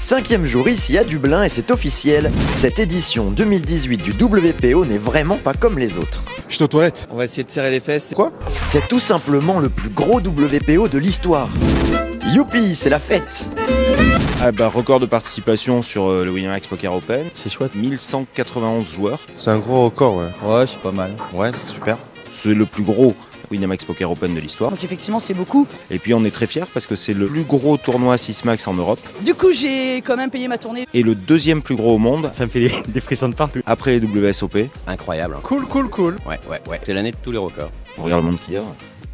5e jour ici à Dublin et c'est officiel, cette édition 2018 du WPO n'est vraiment pas comme les autres. Je suis aux toilettes. On va essayer de serrer les fesses. Quoi? C'est tout simplement le plus gros WPO de l'histoire. Youpi, c'est la fête! Ah bah, record de participation sur le Winamax Poker Open. C'est chouette. 1191 joueurs. C'est un gros record, ouais. Ouais, c'est pas mal. Ouais, c'est super. C'est le plus gros Winamax Poker Open de l'histoire. Donc effectivement c'est beaucoup. Et puis on est très fiers parce que c'est le plus gros tournoi 6 max en Europe. Du coup j'ai quand même payé ma tournée. Et le deuxième plus gros au monde. Ça me fait des frissons de partout. Après les WSOP. Incroyable. Cool. Ouais. C'est l'année de tous les records. On regarde le monde qu'il y a.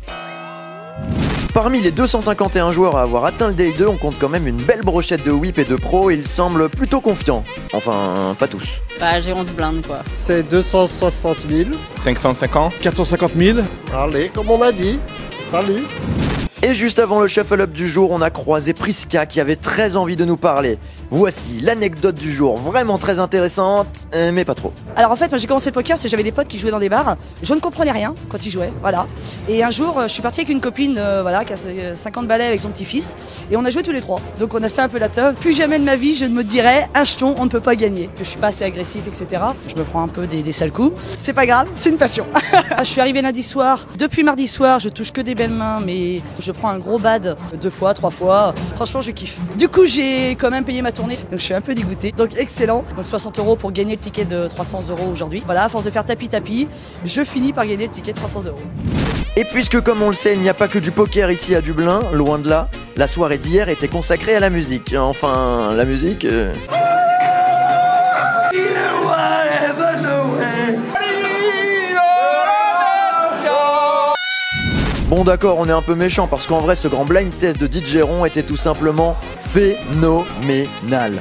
Parmi les 251 joueurs à avoir atteint le Day 2, on compte quand même une belle brochette de whip et de pro et ils semblent plutôt confiants. Enfin, pas tous. Bah j'ai 11 blindes quoi. C'est 260 000. 550. 450 000. Allez, comme on a dit. Salut. Et juste avant le shuffle-up du jour, on a croisé Priska qui avait très envie de nous parler. Voici l'anecdote du jour, vraiment très intéressante, mais pas trop. Alors en fait moi j'ai commencé le poker parce que j'avais des potes qui jouaient dans des bars. Je ne comprenais rien quand ils jouaient, voilà. Et un jour je suis parti avec une copine voilà, qui a 50 balais avec son petit-fils. Et on a joué tous les trois. Donc on a fait un peu la teuf. Plus jamais de ma vie je ne me dirais un jeton on ne peut pas gagner. Je suis pas assez agressif etc. Je me prends un peu des sales coups. C'est pas grave, c'est une passion. Je suis arrivé lundi soir. Depuis mardi soir je touche que des belles mains mais je prends un gros bad 2 fois, 3 fois. Franchement je kiffe. Du coup j'ai quand même payé ma tournée. Donc je suis un peu dégoûté. Donc excellent. Donc 60 € pour gagner le ticket de 300 € aujourd'hui. Voilà, à force de faire tapi, je finis par gagner le ticket de 300 €. Et puisque comme on le sait, il n'y a pas que du poker ici à Dublin, loin de là, la soirée d'hier était consacrée à la musique. Enfin, la musique... Bon d'accord, on est un peu méchant parce qu'en vrai ce grand blind test de DJ Ron était tout simplement phénoménal.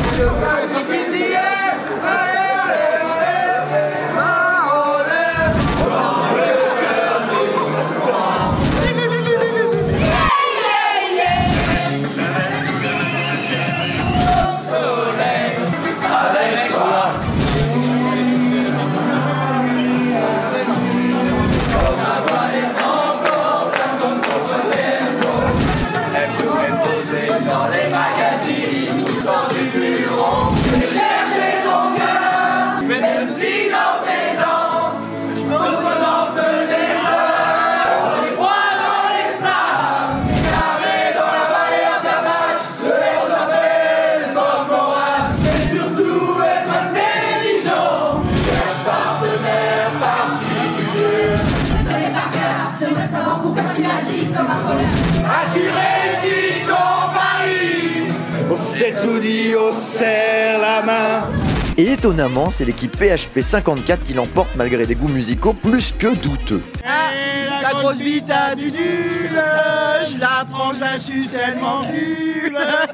As-tu réussi ton pari? On s'est tout dit, on serre la main. Et étonnamment, c'est l'équipe PHP 54 qui l'emporte malgré des goûts musicaux plus que douteux. Ah, la grosse bite a du nul, je la prends, je la suce, elle m'encule.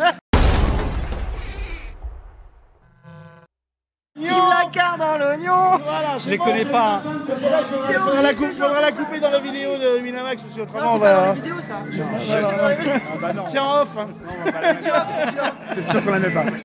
Team la carte dans l'oignon. Voilà, je les connais pas. Faudra la couper dans la vidéo de Winamax parce qu'autrement on va. vidéo ça. C'est en off. Hein. C'est sûr qu'on la met pas.